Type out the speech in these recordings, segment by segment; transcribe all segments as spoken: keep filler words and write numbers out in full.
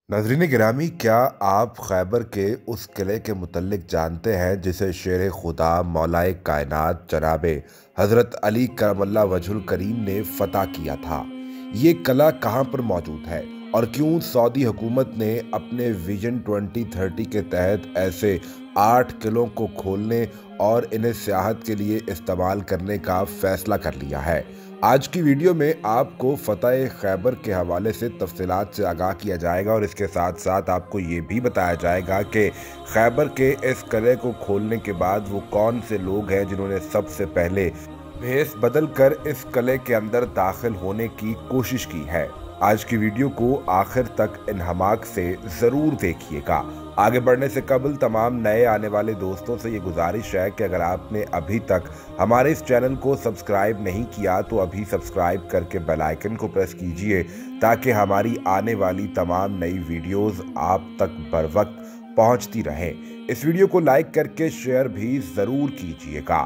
नाज़रीन गिरामी, क्या आप खैबर के उस किले के मुतल्लिक जानते हैं जिसे शेर खुदा मौलाए कायनात जनाब हज़रत अली करमल्ला वजहुल करीम ने फ़तह किया था? ये किला कहाँ पर मौजूद है और क्यों सऊदी हुकूमत ने अपने विजन ट्वेंटी थर्टी के तहत ऐसे आठ किलों को खोलने और इन्हें सियाहत के लिए इस्तेमाल करने का फ़ैसला कर लिया है? आज की वीडियो में आपको फ़तह खैबर के हवाले से तफसीलात से आगाह किया जाएगा और इसके साथ साथ आपको ये भी बताया जाएगा कि खैबर के इस किले को खोलने के बाद वो कौन से लोग हैं जिन्होंने सबसे पहले भेस बदल कर इस किले के अंदर दाखिल होने की कोशिश की है। आज की वीडियो को आखिर तक इन्हमाक से ज़रूर देखिएगा। आगे बढ़ने से कबल तमाम नए आने वाले दोस्तों से ये गुजारिश है कि अगर आपने अभी तक हमारे इस चैनल को सब्सक्राइब नहीं किया तो अभी सब्सक्राइब करके बेल आइकन को प्रेस कीजिए ताकि हमारी आने वाली तमाम नई वीडियोस आप तक बर वक्त पहुंचती रहें। इस वीडियो को लाइक करके शेयर भी ज़रूर कीजिएगा।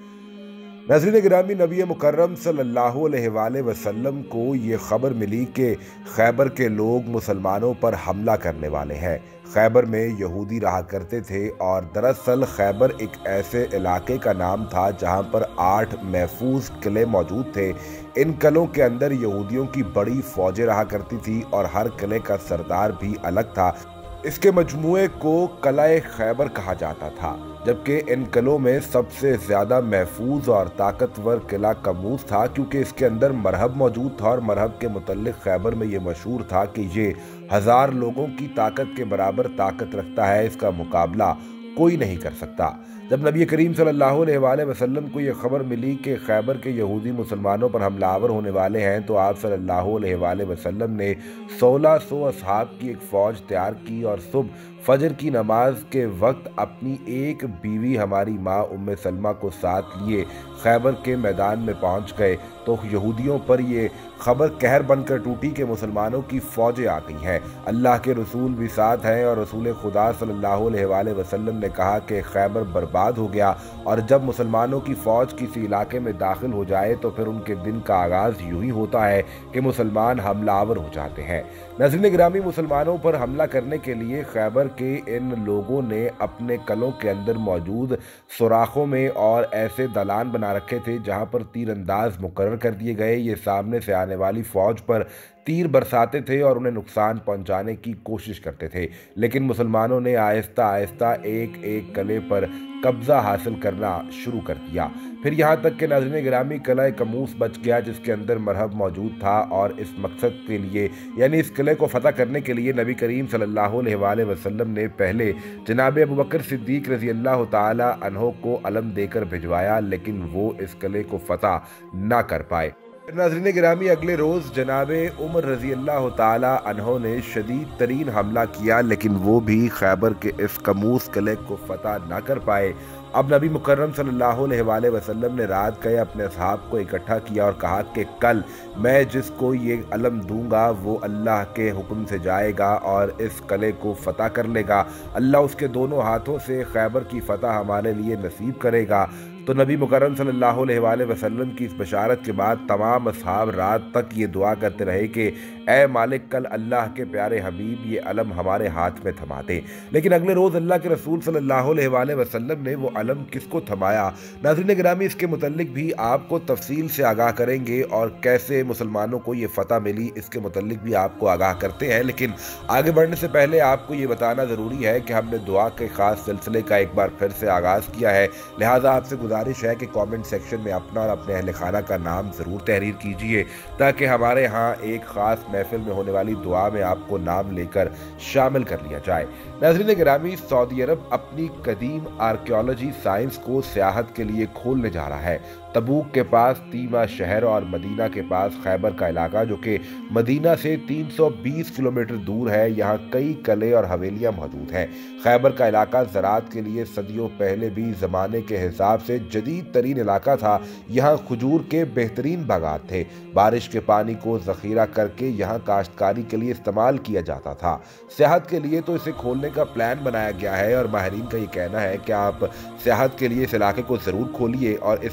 नाज़रीन गिरामी, नबी मुकर्रम सल्लल्लाहु अलैहि वसल्लम को ये खबर मिली कि खैबर के लोग मुसलमानों पर हमला करने वाले हैं। खैबर में यहूदी रहा करते थे और दरअसल खैबर एक ऐसे इलाके का नाम था जहां पर आठ महफूज किले मौजूद थे। इन किलों के अंदर यहूदियों की बड़ी फौजें रहा करती थी और हर किले का सरदार भी अलग था। इसके मजमूए को किला खैबर कहा जाता था, जबकि इन किलों में सबसे ज़्यादा महफूज और ताकतवर किला कमूस था क्योंकि इसके अंदर मरहब मौजूद था और मरहब के मुतल्लिक खैबर में ये मशहूर था कि ये हज़ार लोगों की ताकत के बराबर ताकत रखता है, इसका मुकाबला कोई नहीं कर सकता। जब नबी करीम सल्लल्लाहु अलैहि वसल्लम को यह खबर मिली कि खैबर के यहूदी मुसलमानों पर हमलावर होने वाले हैं तो आप सल्लल्लाहु अलैहि वसल्लम ने सोलह सौ असहाब की एक फ़ौज तैयार की और सुबह फजर की नमाज के वक्त अपनी एक बीवी हमारी माँ उम्मे सलमा को साथ लिए खैबर के मैदान में पहुंच गए तो यहूदियों पर ये खबर कहर बनकर टूटी कि मुसलमानों की फ़ौजें आ गई हैं, अल्लाह के रसूल भी साथ हैं और रसूल खुदा सल्लल्लाहु अलैहि वसल्लम ने कहा कि खैबर बर्बाद हो गया और जब मुसलमानों की फ़ौज किसी इलाके में दाखिल हो जाए तो फिर उनके दिन का आगाज़ यूं ही होता है कि मुसलमान हमलावर हो जाते हैं। नाज़रीन गिरामी, मुसलमानों पर हमला करने के लिए खैबर के इन लोगों ने अपने किलों के अंदर मौजूद सुराखों में और ऐसे दलान बना रखे थे जहां पर तीरंदाज मुकर्रर कर दिए गए। ये सामने से आने वाली फ़ौज पर तीर बरसाते थे और उन्हें नुकसान पहुंचाने की कोशिश करते थे, लेकिन मुसलमानों ने आहिस्ता आहिस्ता एक एक किले पर कब्जा हासिल करना शुरू कर दिया। फिर यहाँ तक कि नाज़रीन गिरामी किला कमूस बच गया जिसके अंदर मरहब मौजूद था और इस मकसद के लिए यानी इस किले को फ़तह करने के लिए नबी करीम सल्लल्लाहु अलैहि वसल्लम ने पहले जनाब अबू बकर सिद्दीक़ रज़ी अल्लाह ताला अन्हो को अलम देकर भिजवाया, लेकिन वो इस किले को फ़तह ना कर पाए। नाज़रीन गिरामी, अगले रोज़ जनाब उमर रज़ी अल्लाह ताला अन्हो ने शदीद तरीन हमला किया, लेकिन वो भी खैबर के इस कमूस किले को फ़तह ना कर पाए। अब नबी मुकर्रम सल्लल्लाहु अलैहि वसल्लम ने रात गए अपने असहाब को इकट्ठा किया और कहा कि कल मैं जिसको ये अलम दूंगा वो अल्लाह के हुक्म से जाएगा और इस किले को फ़तह कर लेगा। अल्लाह उसके दोनों हाथों से खैबर की फ़तह हमारे लिए नसीब करेगा। तो नबी मुकर्रम सल्लल्लाहु अलैहि वसल्लम की इस बशारत के बाद तमाम असहाब रात तक ये दुआ करते रहे कि ए मालिक, कल अल्लाह के प्यारे हबीब ये अलम हमारे हाथ में थमा दे। लेकिन अगले रोज़ अल्लाह के रसूल सल्लल्लाहु अलैहि वसल्लम ने वो अलम किसको थमाया? नाज़रीन गिरामी, इसके मुतल्लिक भी आपको तफसील से आगाह करेंगे और कैसे मुसलमानों को ये फ़तह मिली इसके मुतल्लिक भी आपको आगाह करते हैं। लेकिन आगे बढ़ने से पहले आपको ये बताना ज़रूरी है कि हमने दुआ के ख़ास सिलसिले का एक बार फिर से आगाज़ किया है, लिहाजा आपसे गुजारिश है कि कमेंट सेक्शन में अपना और अपने अहले खाना का नाम ज़रूर तहरीर कीजिए ताकि हमारे यहाँ एक ख़ास महफिल में होने वाली दुआ में आपको नाम लेकर शामिल कर लिया जाए। नाज़रीन गिरामी, सऊदी अरब अपनी कदीम आर्कियोलॉजी साइंस को सियाहत के लिए खोलने जा रहा है। तबूक के पास तीमा शहर और मदीना के पास खैबर का इलाका जो कि मदीना से तीन सौ बीस किलोमीटर दूर है, यहाँ कई किले और हवेलियाँ मौजूद हैं। खैबर का इलाका ज़राअत के लिए सदियों पहले भी ज़माने के हिसाब से जदीद तरीन इलाका था। यहाँ खजूर के बेहतरीन बागात थे। बारिश के पानी को ज़ख़ीरा करके यहाँ काश्तकारी के लिए इस्तेमाल किया जाता था। सियाहत के लिए तो इसे खोलने का प्लान बनाया गया है और माहिरीन का ये कहना है कि आप सियाहत के लिए इस इलाके को ज़रूर खोलिए और इससे हासिल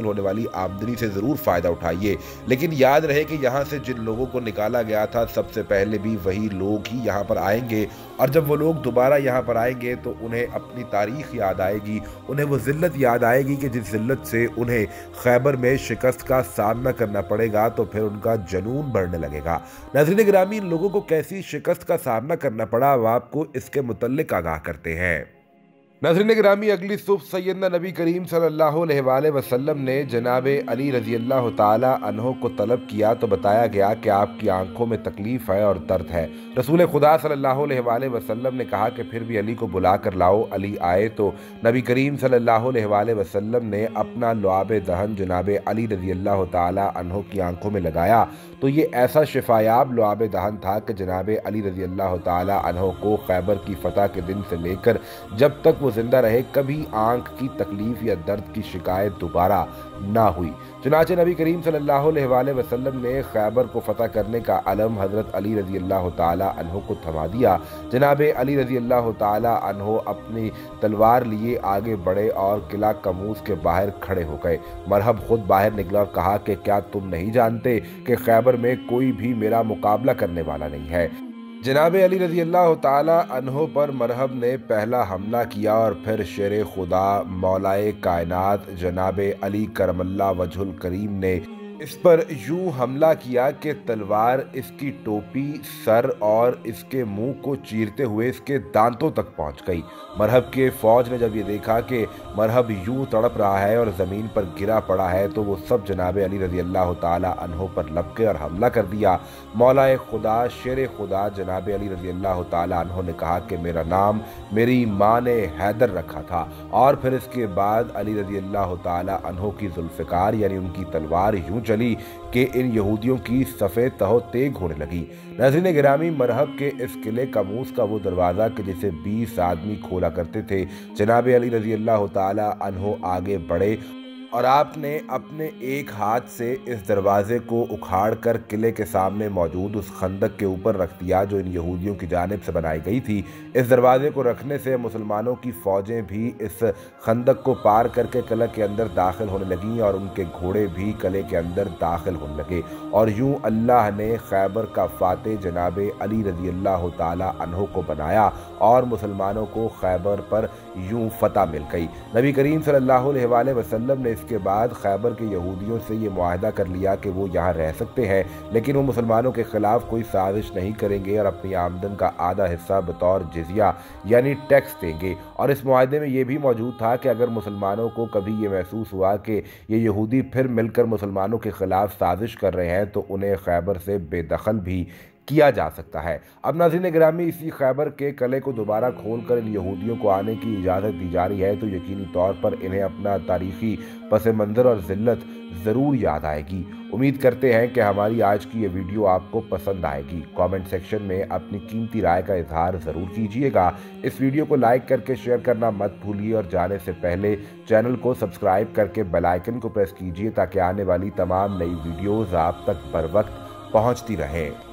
हासिल होने वाली आमदनी से ज़रूर फ़ायदा उठाइए, लेकिन याद रहे कि यहाँ से जिन लोगों को निकाला गया था सबसे पहले भी वही लोग ही यहाँ पर आएंगे, और जब वो लोग दोबारा यहाँ पर आएंगे तो उन्हें अपनी तारीख़ याद आएगी, उन्हें वो ज़िल्लत याद आएगी कि जिस ज़िल्लत से उन्हें खैबर में शिकस्त का सामना करना पड़ेगा, तो फिर उनका जुनून बढ़ने लगेगा। नाज़रीन गिरामी, इन लोगों को कैसी शिकस्त का सामना करना पड़ा, अब आपको इसके मुतल्लिक आगाह करते हैं। नाज़रीन गिरामी, अगली सुबह सैयदना नबी करीम सल्लल्लाहु अलैहि वसल्लम ने जनाब अली रज़ी अल्लाह ताला अन्हो को तलब किया तो बताया गया कि आपकी आंखों में तकलीफ़ है और दर्द है। रसूल खुदा सल्लल्लाहु अलैहि वसल्लम ने कहा कि फिर भी अली को बुला कर लाओ। अली आए तो नबी करीम सल्लल्लाहु अलैहि वसल्लम ने अपना लुआब दहन जनाब अली रज़ी अल्लाह ताला अन्हो की आंखों में लगाया तो ये ऐसा शिफायाब लुआब दहन था कि जनाब अली रज़ी अल्लाह ताला अन्हो को खैबर की फ़तह के दिन से लेकर जब तक वो जिंदा रहे कभी आंख की तकलीफ या दर्द की शिकायत दोबारा ना हुई। चुनाचे नबी करीम सल्लल्लाहु अलैहि वसल्लम ने खैबर को फतह करने का अलम हज़रत अली रज़ी अल्लाह ताला अन्हो को थमा दिया। जनाब अली रज़ी अल्लाह ताला अन्हो अपनी तलवार लिए आगे बढ़े और किला कमूस के बाहर खड़े हो गए। मरहब खुद बाहर निकला और कहा कि क्या तुम नहीं जानते कि खैबर में कोई भी मेरा मुकाबला करने वाला नहीं है। जनाब अली रज़ी अल्लाह ताला अन्हो पर मरहब ने पहला हमला किया और फिर शेर खुदा मौलाए कायनात जनाब अली करमल्ला वजहुल करीम ने इस पर यूं हमला किया कि तलवार इसकी टोपी, सर और इसके मुंह को चीरते हुए इसके दांतों तक पहुंच गई। मरहब के फौज ने जब ये देखा कि मरहब यूं तड़प रहा है और ज़मीन पर गिरा पड़ा है तो वो सब जनाब अली रज़ी अल्लाह ताला अन्हो पर लपके और हमला कर दिया। मौलाए खुदा शेर खुदा जनाब अली रज़ी अल्लाह ताला अन्हो ने कहा कि मेरा नाम मेरी माँ ने हैदर रखा था, और फिर इसके बाद अली रज़ी अल्लाह ताला अन्हो की जुल्फ़िकार यानी उनकी तलवार यूं चली कि इन यहूदियों की सफ़ेद तहो तेग होने लगी। नाज़रीन गिरामी, मरहब के इस किले कमूस का वो दरवाज़ा कि जिसे बीस आदमी खोला करते थे, जनाब अली रज़ी अल्लाह ताला अन्हो आगे बढ़े और आपने अपने एक हाथ से इस दरवाज़े को उखाड़ कर किले के सामने मौजूद उस खंदक के ऊपर रख दिया जो इन यहूदियों की जानिब से बनाई गई थी। इस दरवाज़े को रखने से मुसलमानों की फ़ौजें भी इस खंदक को पार करके किले के अंदर दाखिल होने लगीं और उनके घोड़े भी किले के अंदर दाखिल होने लगे, और यूं अल्लाह ने खैबर का फातेह जनाब अली रज़ी अल्लाह ताला अन्हो को बनाया और मुसलमानों को खैबर पर यूं फतह मिल गई। नबी करीम सल्लल्लाहु अलैहि वसल्लम ने इसके बाद खैबर के यहूदियों से ये मुआहदा कर लिया कि वो यहाँ रह सकते हैं, लेकिन वो मुसलमानों के खिलाफ कोई साजिश नहीं करेंगे और अपनी आमदन का आधा हिस्सा बतौर जिजिया यानी टैक्स देंगे। और इस मुआहदे में ये भी मौजूद था कि अगर मुसलमानों को कभी ये महसूस हुआ कि ये यहूदी फिर मिलकर मुसलमानों के खिलाफ साजिश कर रहे हैं तो उन्हें खैबर से बेदखल भी किया जा सकता है। अब नाज़रीन गिरामी, इसी खैबर के किले को दोबारा खोलकर इन यहूदियों को आने की इजाज़त दी जा रही है तो यकीनी तौर पर इन्हें अपना तारीख़ी पस मंज़र और ज़िल्लत ज़रूर याद आएगी। उम्मीद करते हैं कि हमारी आज की ये वीडियो आपको पसंद आएगी। कमेंट सेक्शन में अपनी कीमती राय का इजहार ज़रूर कीजिएगा। इस वीडियो को लाइक करके शेयर करना मत भूलिए और जाने से पहले चैनल को सब्सक्राइब करके बेल आइकन को प्रेस कीजिए ताकि आने वाली तमाम नई वीडियोज़ आप तक बर वक्त पहुँचती रहें।